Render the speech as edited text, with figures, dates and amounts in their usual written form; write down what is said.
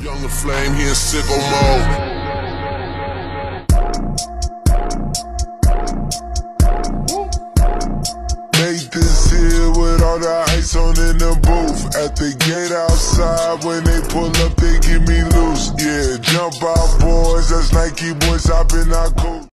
Young the Flame, he in sicko mode. Made this here with all the ice on in the booth. At the gate outside, when they pull up, they give me loose. Yeah, jump out boys, that's Nike boys hopping our cool.